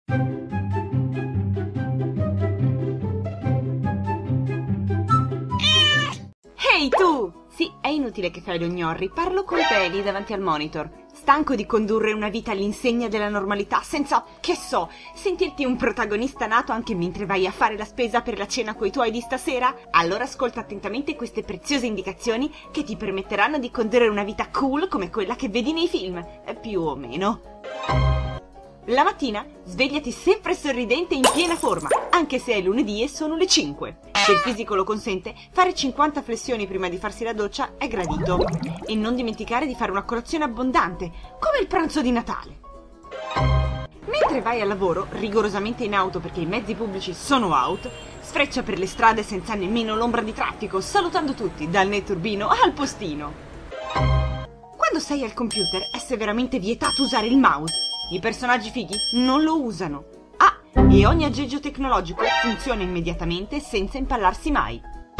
Ehi tu! Sì, è inutile che fai lo gnorri, parlo con te lì davanti al monitor. Stanco di condurre una vita all'insegna della normalità senza, che so, sentirti un protagonista nato anche mentre vai a fare la spesa per la cena coi tuoi di stasera? Allora ascolta attentamente queste preziose indicazioni che ti permetteranno di condurre una vita cool come quella che vedi nei film, più o meno. La mattina svegliati sempre sorridente e in piena forma, anche se è lunedì e sono le 5. Se il fisico lo consente, fare 50 flessioni prima di farsi la doccia è gradito. E non dimenticare di fare una colazione abbondante, come il pranzo di Natale. Mentre vai al lavoro, rigorosamente in auto perché i mezzi pubblici sono out, sfreccia per le strade senza nemmeno l'ombra di traffico, salutando tutti, dal netturbino al postino. Quando sei al computer è severamente vietato usare il mouse. I personaggi fighi non lo usano. Ah, e ogni aggeggio tecnologico funziona immediatamente senza impallarsi mai.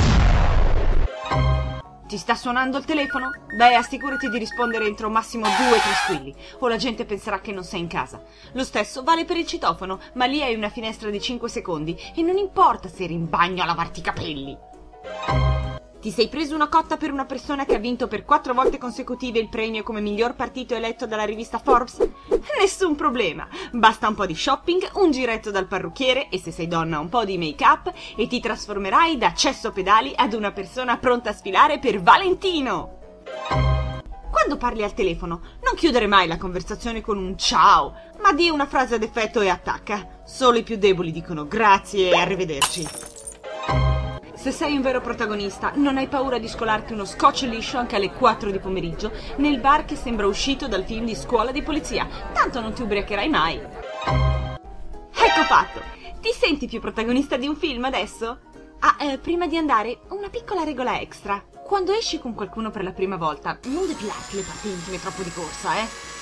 Ti sta suonando il telefono? Beh, assicurati di rispondere entro massimo 2-3 squilli, o la gente penserà che non sei in casa. Lo stesso vale per il citofono, ma lì hai una finestra di 5 secondi e non importa se eri in bagno a lavarti i capelli. Ti sei preso una cotta per una persona che ha vinto per 4 volte consecutive il premio come miglior partito eletto dalla rivista Forbes? Nessun problema, basta un po' di shopping, un giretto dal parrucchiere e se sei donna un po' di make-up e ti trasformerai da cesso pedali ad una persona pronta a sfilare per Valentino! Quando parli al telefono, non chiudere mai la conversazione con un ciao, ma di una frase ad effetto e attacca. Solo i più deboli dicono grazie e arrivederci. Se sei un vero protagonista, non hai paura di scolarti uno scotch liscio anche alle 4 di pomeriggio nel bar che sembra uscito dal film di scuola di polizia, tanto non ti ubriacherai mai. Ecco fatto! Ti senti più protagonista di un film adesso? Ah, prima di andare, una piccola regola extra. Quando esci con qualcuno per la prima volta, non depilarti le parti intime troppo di corsa,